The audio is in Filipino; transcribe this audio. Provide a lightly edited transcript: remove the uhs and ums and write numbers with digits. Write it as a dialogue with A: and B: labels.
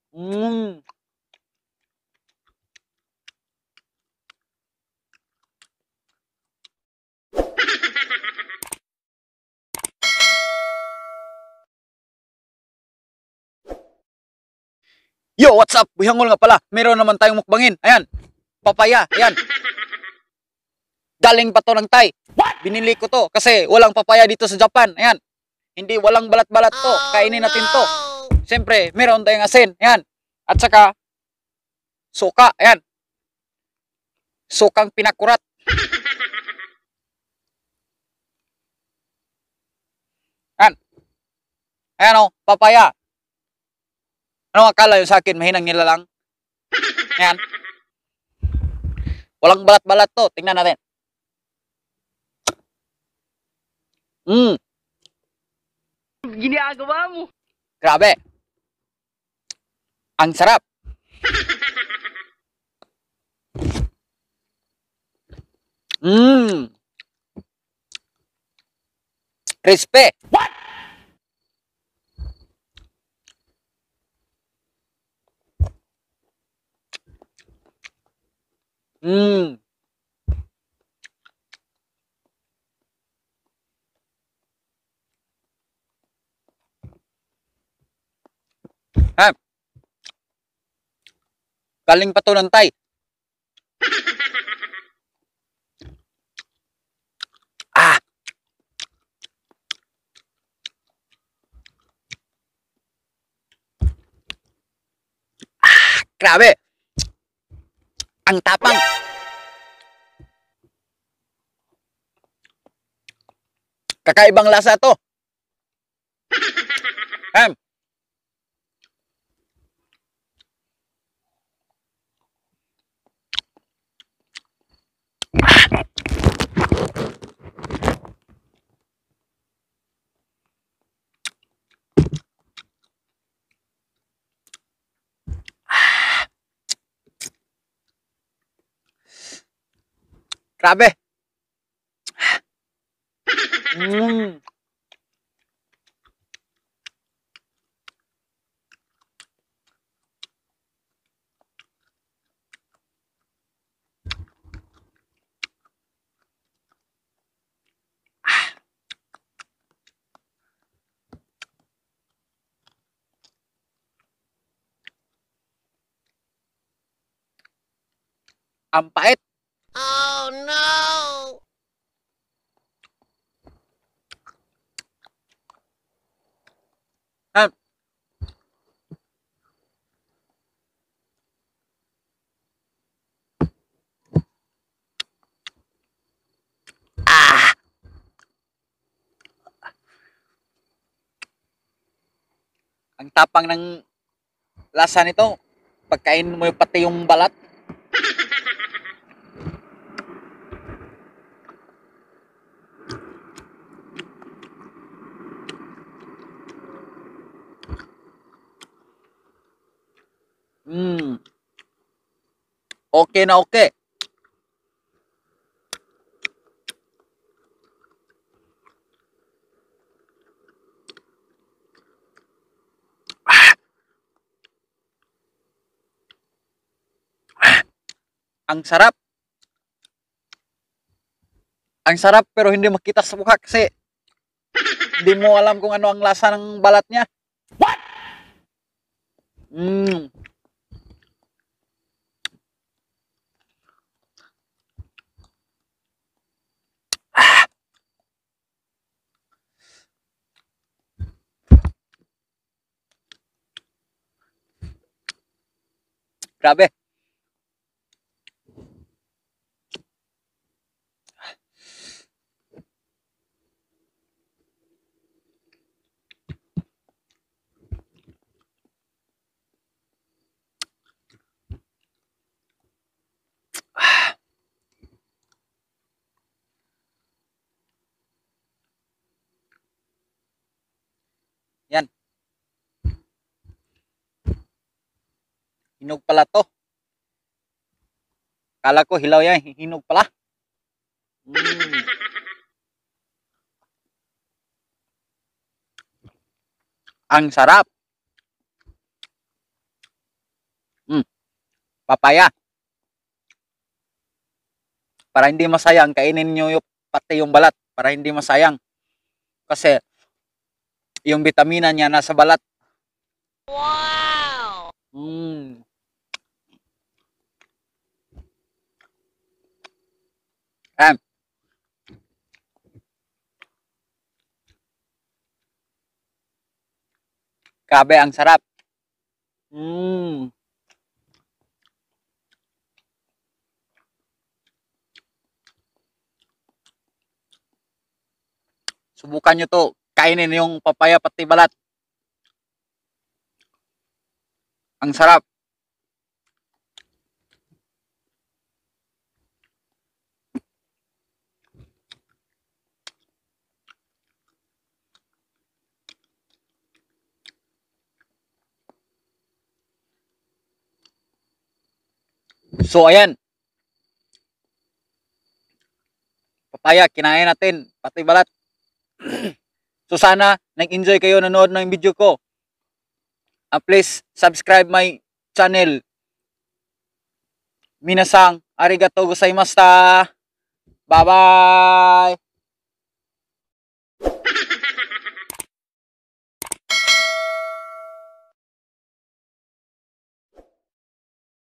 A: Mm. Yo, what's up? Bihangol nga pala. Meron naman tayong mukbangin. Ayan. Papaya. Ayan. Galing pa to ng Thai. Binili ko to kasi walang papaya dito sa Japan. Ayan. Hindi, walang balat-balat to. Kainin natin to. Siyempre, meron tayong asin. Ayan. At saka, suka. Ayan. Sukang pinakurat. Ayan. Ayan o, papaya. Ano akala yung sa akin? Mahinang nila lang. Ayan. Walang balat-balat to. Tingnan natin. Mm.
B: Ginagawa mo.
A: Grabe. Ang sarap. Mmm. Crispy. What? Mmm. Ha? Galing pa to ng Thai. Ah. Grabe. Ang tapang. Kakaibang lasa to. Ham. Grabe. Mmm. Ang pait.
B: Oh no!
A: Ham. Ah. Ang tapang ng lasa nito. Pagkain mo pati yung balat. Mmm. Okay na okay. Ang sarap. Ang sarap pero hindi makita sa mukha kasi hindi mo alam kung ano ang lasa ng balat niya. What? Mmm. Grabe. Yan. Hinog pala to. Kala ko hilaw yan. Hinog pala. Mm. Ang sarap. papaya. Para hindi masayang, kainin nyo yung, pati yung balat. Para hindi masayang. Kasi, yung vitamina niya nasa balat.
B: Wow!
A: Mm. Ayan. Grabe, ang sarap. Mm. Subukan nyo to. Kainin yung papaya pati balat. Ang sarap. So, ayan. Papaya, kinain natin. Pati balat. So, sana nag-enjoy kayo nanood ng video ko. Please, subscribe my channel. Minasang, arigatou gozaimashita. Bye-bye.